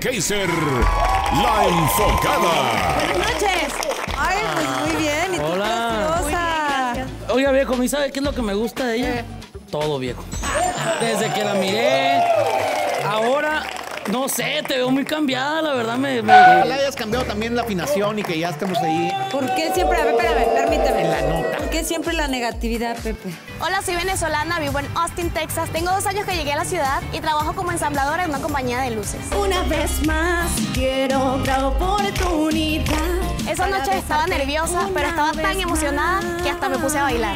Kaiser, La Enfocada. Buenas noches. Ay, pues muy bien. ¿Y tú, Hola. preciosa? Oiga, viejo, ¿me sabe qué es lo que me gusta de ella? Todo, viejo. Desde que la miré, ahora, no sé, te veo muy cambiada, la verdad Ojalá hayas cambiado también la afinación y que ya estemos ahí ¿Por qué siempre? A ver, espérame, permíteme. en la nota. ¿Por qué siempre la negatividad, Pepe? Hola, soy venezolana, vivo en Austin, Texas. Tengo 2 años que llegué a la ciudad y trabajo como ensambladora en una compañía de luces. Una vez más quiero otra oportunidad. Esa noche estaba nerviosa, pero estaba tan emocionada que hasta me puse a bailar.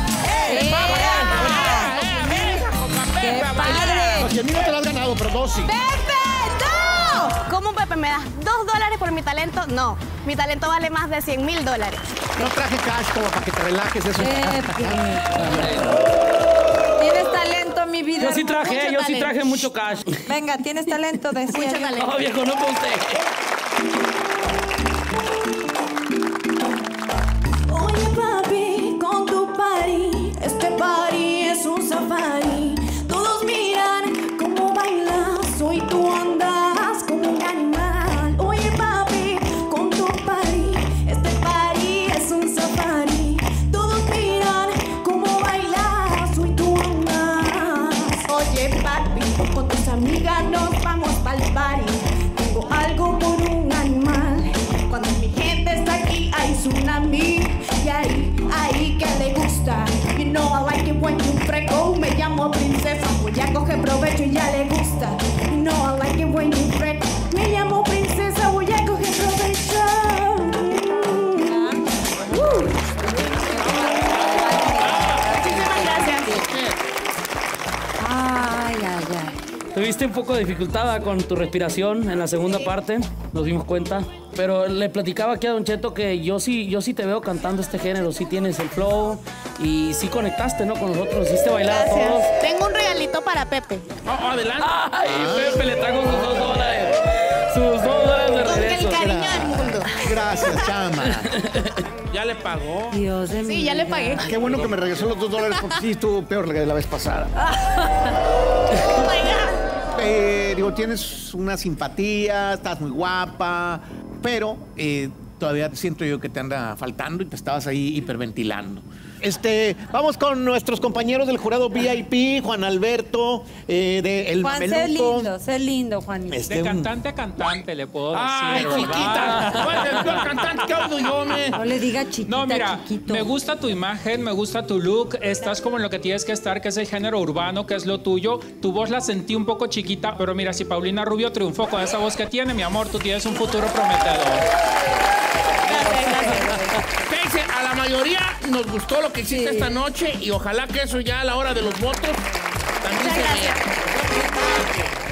¡Qué padre! Los 100 mil no te lo has ganado, pero 2 sí. ¡Pepe, no! ¿Cómo, Pepe, me das $2 por mi talento? No, mi talento vale más de $100,000. No traje cash como para que te relajes eso. Tienes talento, mi vida. Yo sí traje, Mucho yo sí talento. traje mucho cash. Venga, tienes talento, decía. Mucho yo. talento. No, viejo, no con usted. Oye papi, con tu party, este party es un safari. Todos miran cómo bailas, hoy tú andas como un animal. Oye papi, con tu party, este party es un safari. Todos miran cómo bailas, hoy tú andas. Oye papi, con tus amigas nos vamos pa'l party. Tengo algo por un animal. Cuando mi gente está aquí hay tsunami. Y ahí que le gusta. You know I like it when you freco. Me llamo princesa, voy a coger provecho y ya le gusta. You know I like it when you freco. Me llamo princesa, voy a coger provecho. Muchísimas gracias. Ay, ay, ay. Tuviste un poco de dificultad con tu respiración en la segunda parte, nos dimos cuenta. Pero le platicaba aquí a Don Cheto que yo sí te veo cantando este género, sí tienes el flow y sí conectaste, ¿no? Con nosotros, hiciste bailar a todos. Tengo un regalito para Pepe. Adelante. ¡Ay, Pepe le trajo sus $2! Sus $2 de Con regreso. el cariño del mundo. Gracias, chama. Ya le pagó. Dios de mi Sí, ya le vida. pagué. Qué bueno que me regresó los $2 porque sí estuvo peor que la vez pasada. Oh my God. Digo, tienes una simpatía, estás muy guapa, pero todavía siento yo que te anda faltando y te estabas ahí hiperventilando. Vamos con nuestros compañeros del jurado VIP, Juan Alberto, de El Juan, Mameluco. sé lindo, Juanito. De cantante a cantante le puedo decir. Ay, ¿verdad? chiquita. ¿Cuál es el peor cantante que hablo yo, me? No le diga chiquita, No, mira, chiquito. me gusta tu imagen, me gusta tu look, estás como en lo que tienes que estar, que es el género urbano, que es lo tuyo. Tu voz la sentí un poco chiquita, pero mira, si Paulina Rubio triunfó con esa voz que tiene, mi amor, tú tienes un futuro prometedor. Fíjense, a la mayoría nos gustó lo que hiciste esta noche y ojalá que eso ya a la hora de los votos también Muchas se gracias. vea.